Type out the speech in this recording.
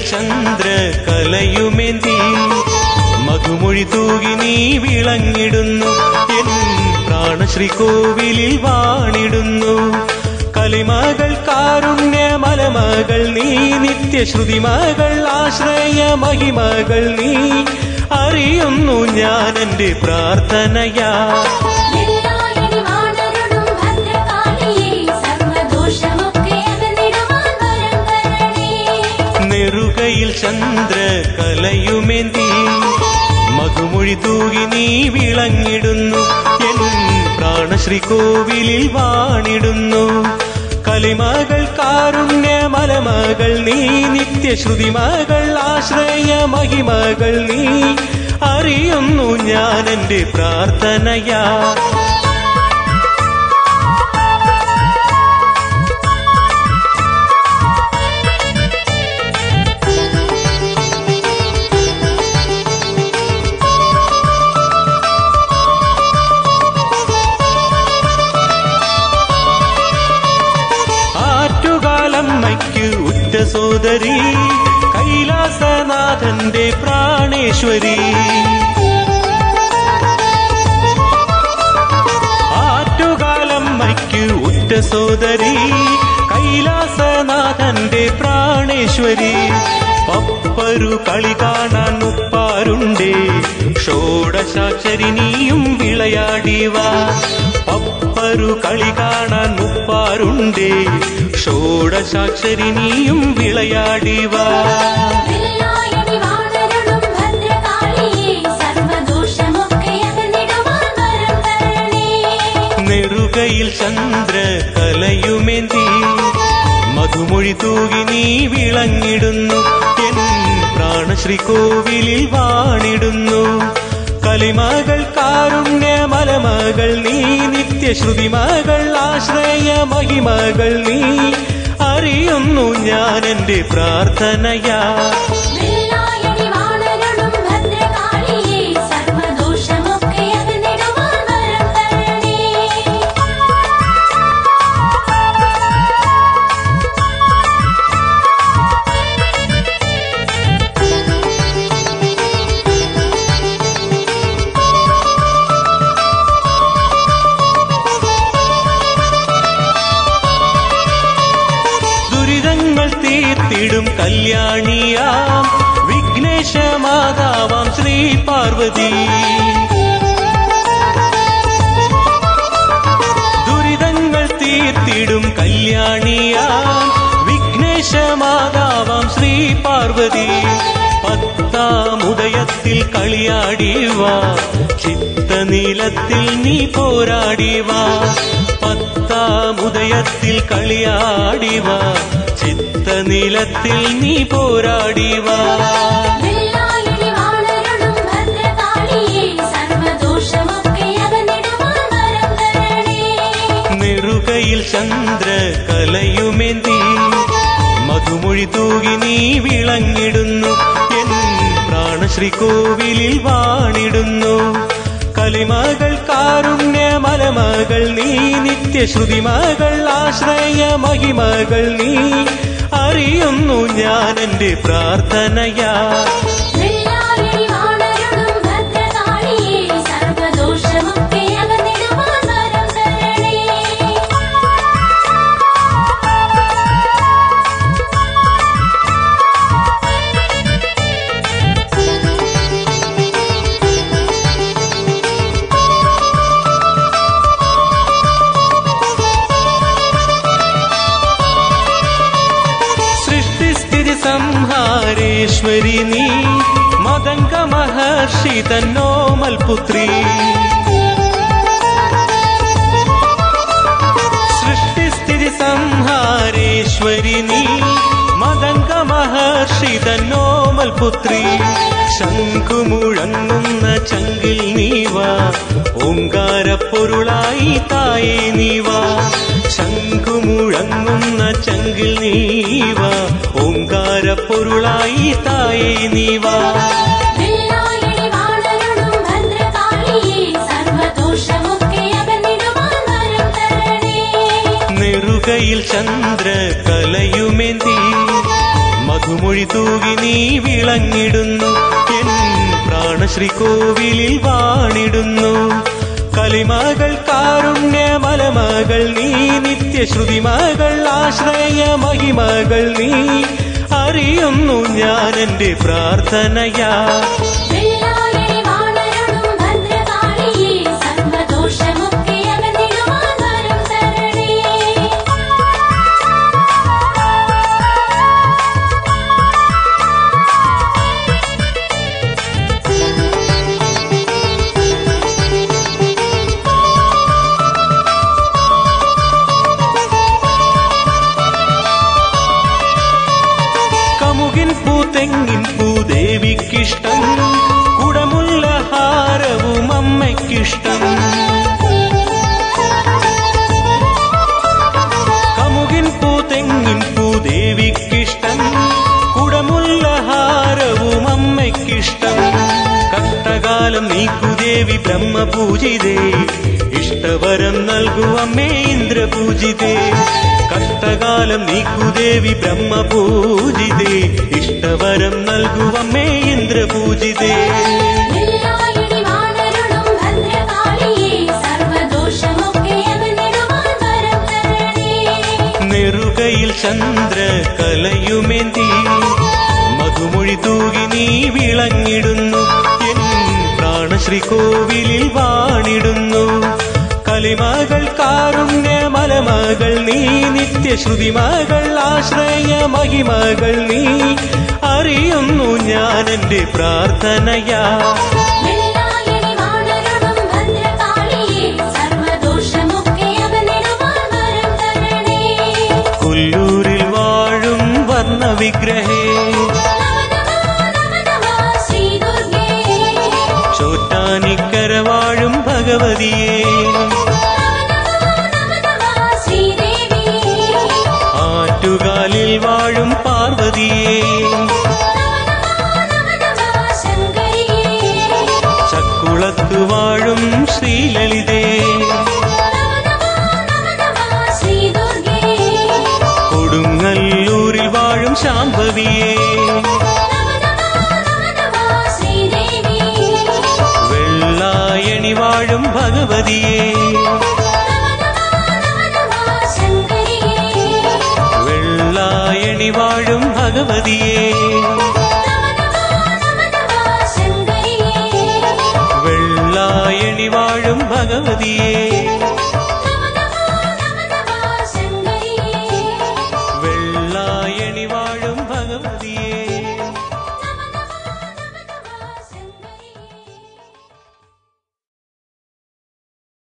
ചന്ദ്ര കലയുമേന്തി മധുമൊഴി തൂകി നീ വിളങ്ങിടുന്നു. എൻ പ്രാണശ്രീകോവിലിൽ വാണിടുന്നു. കലിമകൾ കാരുണ്യ മലമകൾ നീ, നിത്യശ്രുതിമകൾ ആശ്രയ മഹിമകൾ നീ. അറിയുന്നു ഞാൻ എന്റെ പ്രാർത്ഥനയാ. നെറുകയിൽ ചന്ദ്ര കലയുമേന്തി മധുമൊഴി തൂകി നീ വിളങ്ങിടുന്നു. എൻ പ്രാണശ്രീകോവിലിൽ വാണിടുന്നു. കലിമകൾ കാരുണ്യ മലമകൾ നീ, നിത്യശ്രുതിമകൾ ആശ്രയ മഹിമകൾ നീ. അറിയുന്നു ഞാൻ എന്റെ പ്രാർത്ഥനയാ. ആറ്റുകാലമ്മയ്ക്ക് ഉറ്റ സോദരി, കൈലാസനാഥന്റെ പ്രാണേശ്വരി. ആറ്റുകാലമ്മയ്ക്ക് ഉറ്റ സോദരി, കൈലാസനാഥന്റെ പ്രാണേശ്വരി. പപ്പരു കളി കാണാൻ മുപ്പാരുണ്ടേ, ഷോഡശാക്ഷരി നീയും വിളയാടിവാ. പപ്പരു കളി കാണാൻ മുപ്പാരുണ്ടേ, ഷോഡശാക്ഷരി നീയും വിളയാടിവാ. നെറുകയിൽ ചന്ദ്ര കലയുമേന്തി മധുമൊഴി തൂകി നീ വിളങ്ങിടുന്നു. എൻ പ്രാണശ്രീകോവിലിൽ വാണിടുന്നു. കലിമകൾ കാരുണ്യ മലമകൾ നീ, നിത്യശ്രുതിമകൾ ആശ്രയ മഹിമകൾ നീ. അറിയുന്നു ഞാൻ എന്റെ പ്രാർത്ഥനയാ. തീർത്തിടും കല്യാണിയാം വിഘ്നേശ മാതാവാം ശ്രീ പാർവതി. ദുരിതങ്ങൾ തീർത്തിടും കല്യാണിയാം വിഘ്നേശ മാതാവാം ശ്രീ പാർവതി. പത്താം ഉദയത്തിൽ കളിയാടിവാ, ചിത്തനീലത്തിൽ നീ പോരാടിവാ. പത്താം ഉദയത്തിൽ കളിയാടിവാ, ചിത്തനീലത്തിൽ നീ പോരാടിവാ. നെറുകയിൽ ചന്ദ്ര കലയുമേന്തി മധുമൊഴി തൂകി നീ വിളങ്ങിടുന്നു. എൻ പ്രാണശ്രീകോവിലിൽ വാണിടുന്നു. കലിമകൾ കാരുണ്യ മലമകൾ നീ, നിത്യശ്രുതിമകൾ ആശ്രയ മഹിമകൾ നീ. അറിയുന്നു ഞാൻ എന്റെ പ്രാർത്ഥനയാ. സംഹാരേശ്വരി നീ, മദംഗ മഹർഷി തന്നോമൽ പുത്രി. സൃഷ്ടിസ്ഥിതി സംഹാരേശ്വരി നീ, മദംഗ മഹർഷി തന്നോമൽ പുത്രി. ശംഖുമുഴങ്ങുന്ന ചങ്കിൽ നീവാ, ഓങ്കാരപ്പൊരുളായി തായേ നീവാ. ശംഖുമുഴങ്ങുന്ന ചങ്കിൽ നീവാ, ഓങ്കാരപ്പൊരുളായി തായേ നീവാ. നെറുകയിൽ ചന്ദ്ര കലയുമേന്തി മധുമൊഴി തൂകി നീ വിളങ്ങിടുന്നു. എൻ പ്രാണശ്രീകോവിലിൽ വാണിടുന്നു. കലിമകൾ കാരുണ്യമലമകൾ നീ, നിത്യശ്രുതിമകൾ ആശ്രയ മഹിമകൾ നീ. അറിയുന്നു ഞാൻ എന്റെ പ്രാർത്ഥനയാ. തെങ്ങിൻ പൂദേവിക്കിഷ്ടം, കുടമുള്ള ഹാരവും അമ്മയ്ക്കിഷ്ടം. കമുകിൻ തെങ്ങിൻ പൂദേവിക്കിഷ്ടം, കുടമുള്ള ഹാരവും അമ്മയ്ക്കിഷ്ടം. കഷ്ടകാലം നീക്കുദേവി ബ്രഹ്മപൂജിതേ, ഇഷ്ടവരം നൽകൂ അമ്മേ ഇന്ദ്രപൂജിതേ. കഷ്ടകാലം നീക്കുദേവി ബ്രഹ്മപൂജിതേ, ഇഷ്ടവരം നൽകൂ അമ്മേ ഇന്ദ്രപൂജിതേ. നെറുകയിൽ ചന്ദ്രകലയുമേന്തി മധുമൊഴി തൂകി നീ വിളങ്ങിടുന്നു. എൻ പ്രാണശ്രീകോവിലിൽ വാണിടുന്നു. കലിമകൾ കാരുണ്യമലമകൾ നീ, നിത്യശ്രുതിമകൾ ആശ്രയ മഹിമകൾ നീ. അറിയുന്നു ഞാൻ എന്റെ പ്രാർത്ഥനയാ. കൊല്ലൂരിൽ വാഴും വർണ്ണവിഗ്രഹേ, ചോറ്റാനിക്കര വാഴും ഭഗവതിയേ, ആറ്റുകാലിൽ വാഴും പാർവതിയേ, ചക്കുളത്തു വാഴും ശ്രീലളിതേ, കൊടുങ്ങല്ലൂരിൽ വാഴും ശാംഭവിയേ, വെള്ളായണി വാഴും ഭഗവതിയേ, വെള്ളായണി വാഴും ഭഗവതിയേ.